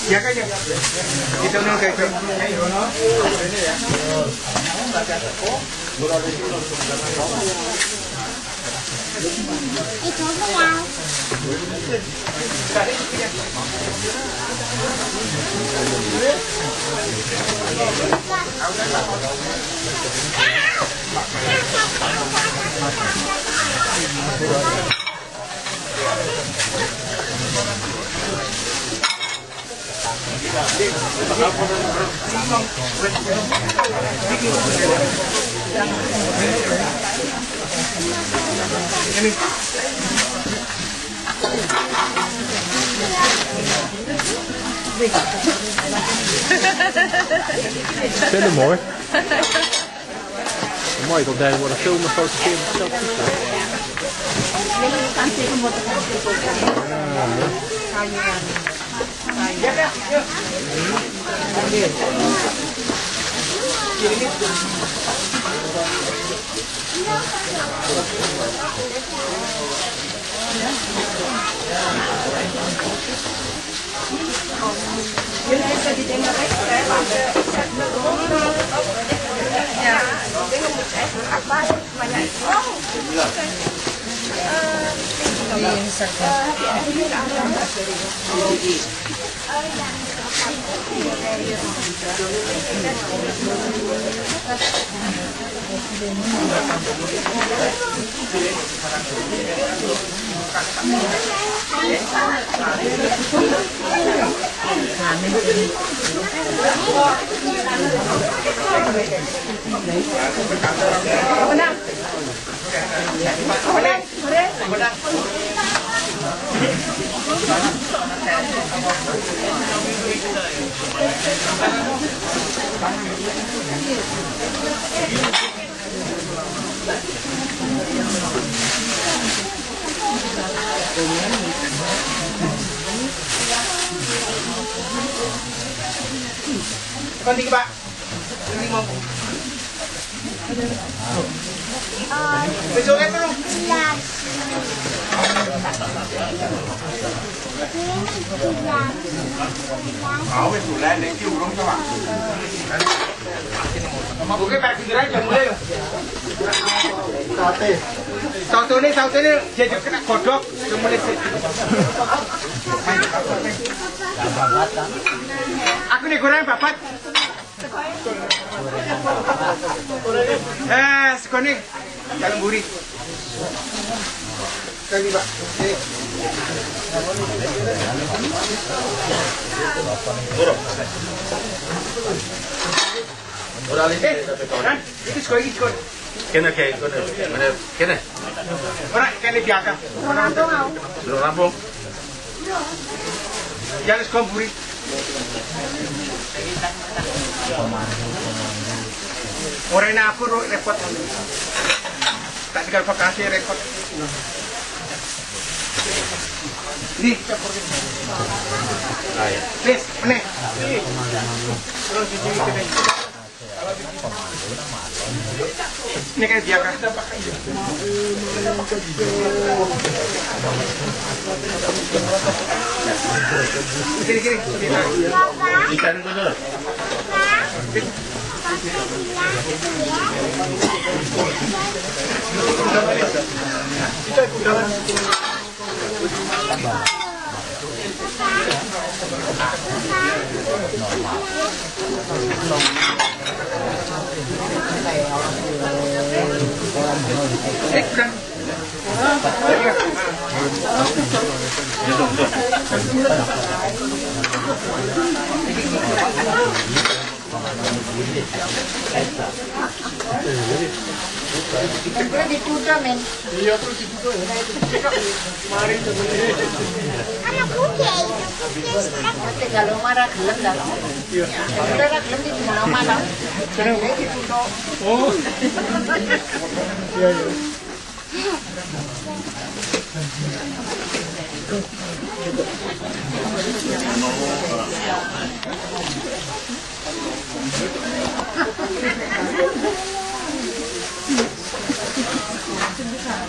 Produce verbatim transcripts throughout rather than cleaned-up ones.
Ya kan ya. Itu nih kayak kayak ngono. Ini ya. Itu apa ya? Ini. Vind het mooi. Mooi dat hij wordt filmen en fotograferen zelf Konti Pak. Ini mau. Besok kan belum? Mau besok lah, nanti urung sama. Oke Pak, segera jam mulai loh. Sate. Sate ini, sate ini jadi kena kodok, mulai aku nih goreng babat. Eh, sekone dalam buri. Kali Pak. Buruk. Ora lagi. Kan? Itu sekali ikut. Kena kayak kena. Mana kena? Ora kene biasa. Ora rampung aku. Belum rampung. Jangan sekon buri. Orang aku repot. Tak tinggal vakasi repot. Nih, Nis, meneh. Terus di sini kene. Ini kayak biasa. Kiri kiri. Ikan dulu. Terus diputar men. Iya terus diputar. Kemarin Anak putih. Putih kalau marah gelap dah. Iya. Kalau gelap di mana marah. Jadi diputar. Oh. Iya iya.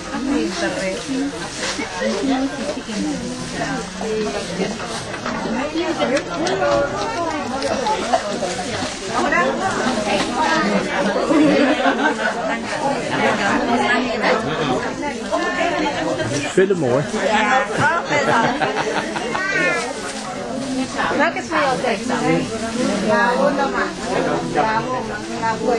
Pinter ya. Film mooi. Welke speeltek dan? Ja, wonder maar. Ja, wonder.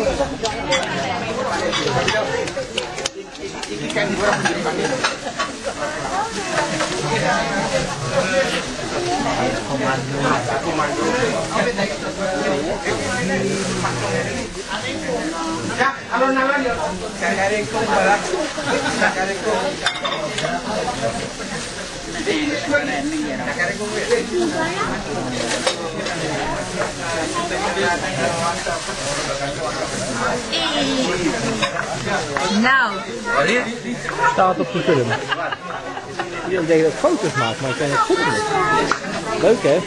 Ya, alon-alon ya. Kakariku balak. Kakariku. Nou. Staat op de film. Jullie denken dat ik foto's maak, maar ik kan het filmen. Leuk hè?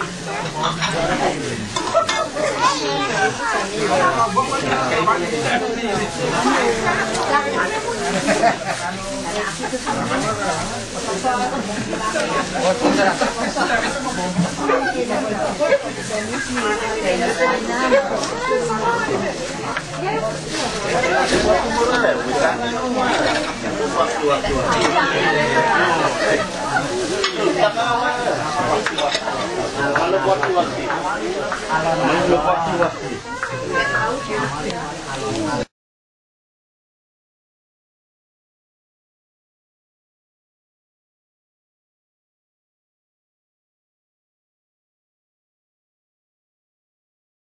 Kalau buat waktu, kalau buat waktu.